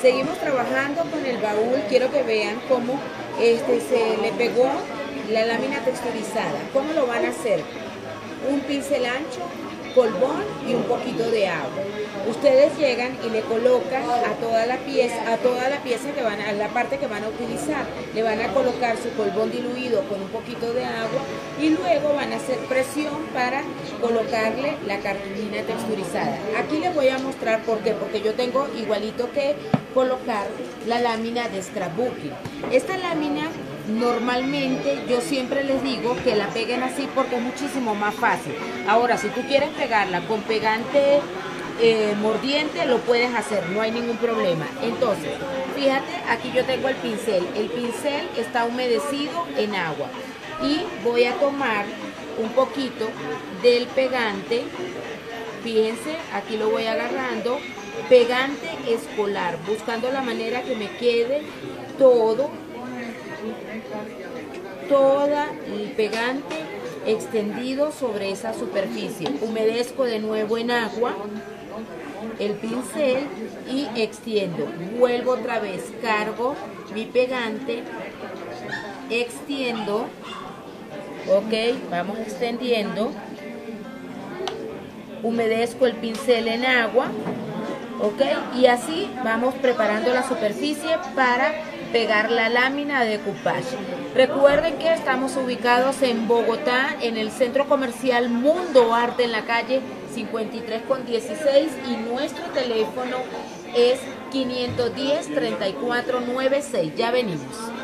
Seguimos trabajando con el baúl. Quiero que vean cómo se le pegó la lámina texturizada. ¿Cómo lo van a hacer? Un pincel ancho, polvón y un poquito de agua. Ustedes llegan y le colocan a toda la pieza que van a la parte que van a utilizar, le van a colocar su polvón diluido con un poquito de agua y luego van a hacer presión para colocarle la cartulina texturizada. Aquí les voy a mostrar por qué, porque yo tengo igualito que colocar la lámina de scrapbooking. Esta lámina normalmente yo siempre les digo que la peguen así porque es muchísimo más fácil. Ahora, si tú quieres pegarla con pegante mordiente, lo puedes hacer, no hay ningún problema. Entonces, fíjate, aquí yo tengo el pincel está humedecido en agua y voy a tomar un poquito del pegante. Fíjense, aquí lo voy agarrando, pegante escolar, buscando la manera que me quede todo el pegante extendido sobre esa superficie. Humedezco de nuevo en agua el pincel y extiendo. Vuelvo otra vez, cargo mi pegante, extiendo, ok, vamos extendiendo, humedezco el pincel en agua, ok, y así vamos preparando la superficie para pegar la lámina de decoupage. Recuerden que estamos ubicados en Bogotá, en el centro comercial Mundo Arte, en la calle 53 con 16, y nuestro teléfono es 510-3496. Ya venimos.